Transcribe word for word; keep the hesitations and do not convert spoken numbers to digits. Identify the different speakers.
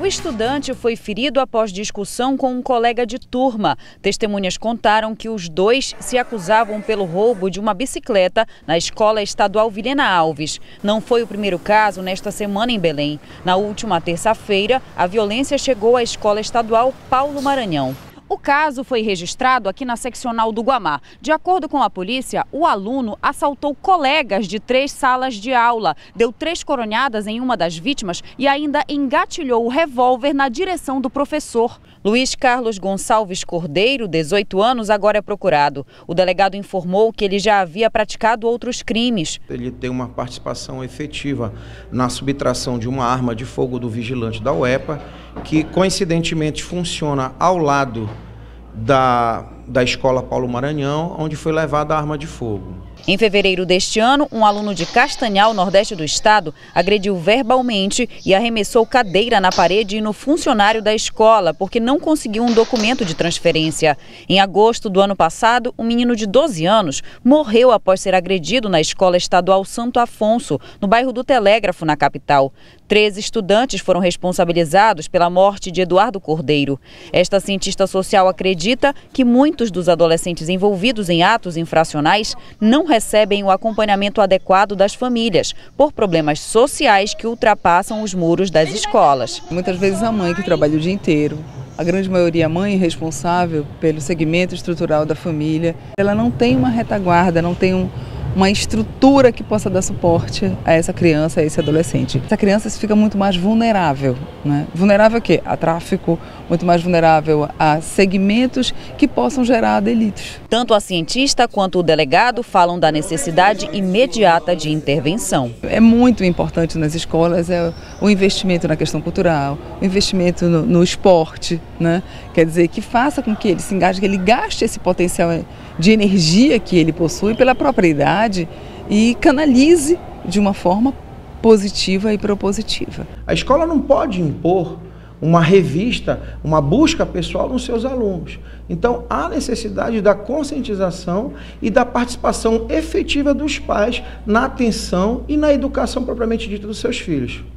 Speaker 1: O estudante foi ferido após discussão com um colega de turma. Testemunhas contaram que os dois se acusavam pelo roubo de uma bicicleta na Escola Estadual Vilhena Alves. Não foi o primeiro caso nesta semana em Belém. Na última terça-feira, a violência chegou à Escola Estadual Paulo Maranhão. O caso foi registrado aqui na seccional do Guamá. De acordo com a polícia, o aluno assaltou colegas de três salas de aula, deu três coronhadas em uma das vítimas e ainda engatilhou o revólver na direção do professor. Luiz Carlos Gonçalves Cordeiro, dezoito anos, agora é procurado. O delegado informou que ele já havia praticado outros crimes.
Speaker 2: Ele tem uma participação efetiva na subtração de uma arma de fogo do vigilante da U E P A, que coincidentemente funciona ao lado da, da Escola Paulo Maranhão, onde foi levada a arma de fogo.
Speaker 1: Em fevereiro deste ano, um aluno de Castanhal, nordeste do estado, agrediu verbalmente e arremessou cadeira na parede e no funcionário da escola, porque não conseguiu um documento de transferência. Em agosto do ano passado, um menino de doze anos morreu após ser agredido na Escola Estadual Santo Afonso, no bairro do Telégrafo, na capital. Treze estudantes foram responsabilizados pela morte de Eduardo Cordeiro. Esta cientista social acredita que muitos dos adolescentes envolvidos em atos infracionais não recebem o acompanhamento adequado das famílias, por problemas sociais que ultrapassam os muros das escolas.
Speaker 3: Muitas vezes a mãe que trabalha o dia inteiro, a grande maioria a mãe responsável pelo segmento estrutural da família, ela não tem uma retaguarda, não tem um uma estrutura que possa dar suporte a essa criança, a esse adolescente. Essa criança fica muito mais vulnerável, né? Vulnerável a quê? A tráfico, muito mais vulnerável a segmentos que possam gerar delitos.
Speaker 1: Tanto a cientista quanto o delegado falam da necessidade imediata de intervenção.
Speaker 3: É muito importante nas escolas é o investimento na questão cultural, o investimento no, no esporte, né? Quer dizer, que faça com que ele se engaje, que ele gaste esse potencial de energia que ele possui pela própria idade e canalize de uma forma positiva e propositiva.
Speaker 2: A escola não pode impor uma revista, uma busca pessoal nos seus alunos. Então, há necessidade da conscientização e da participação efetiva dos pais na atenção e na educação propriamente dita dos seus filhos.